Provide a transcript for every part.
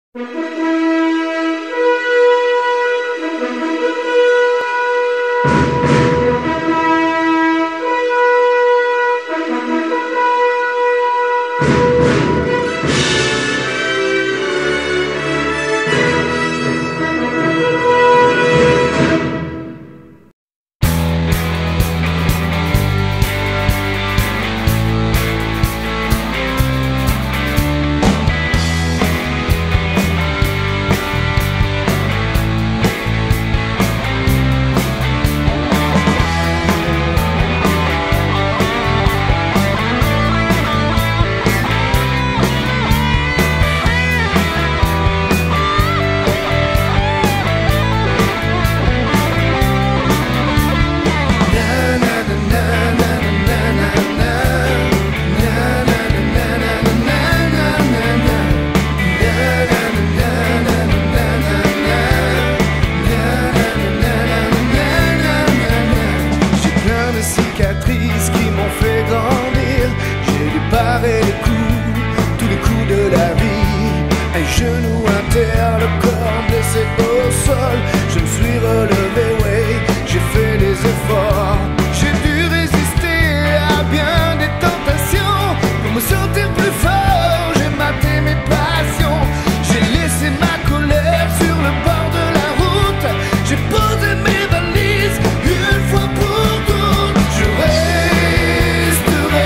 Cicatrices qui m'ont fait grandir. J'ai dû parer les coups, tous les coups de la vie. Un genou, un terre, le corps blessé au sol. Je me suis relevé, ouais, j'ai fait des efforts. J'ai dû résister à bien des tentations. Pour me sentir plus fort, j'ai maté mes passions. J'ai laissé ma colère sur le bord de la route. J'ai posé mes valises une fois pour toutes. Je resterai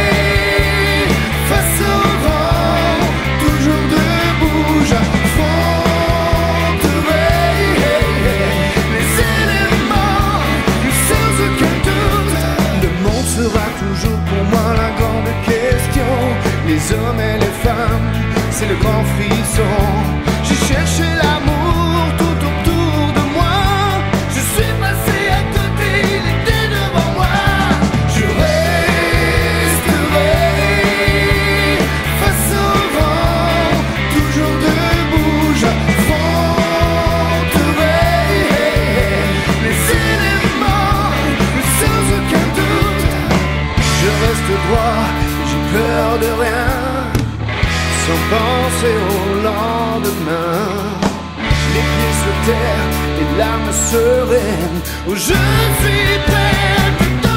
face au vent, toujours debout. J'affronterai les éléments sans aucun doute. Le monde sera toujours pour moi la grande question. Les hommes et les femmes, c'est le grand frisson. J'ai cherché l'amour tout autour de moi. Je suis passé à côté, il était devant moi. Je resterai face au vent, toujours debout. J'affronterai les éléments sans aucun doute. Je reste droit, j'ai peur de rien, sans penser au lendemain. Les pieds sur terre et l'âme sereine, où je suis prêt.